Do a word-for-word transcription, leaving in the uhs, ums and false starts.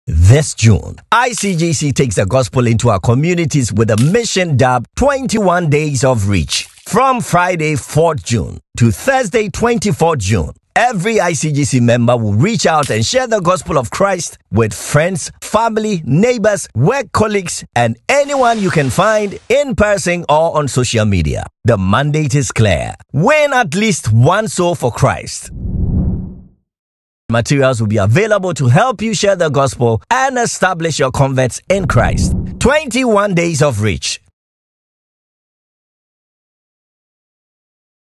This June, I C G C takes the gospel into our communities with a mission dubbed twenty-one Days of Reach. From Friday, fourth June to Thursday, twenty-fourth June, every I C G C member will reach out and share the gospel of Christ with friends, family, neighbors, work colleagues, and anyone you can find in person or on social media. The mandate is clear. Win at least one soul for Christ. Materials will be available to help you share the gospel and establish your converts in Christ. twenty-one Days of Reach.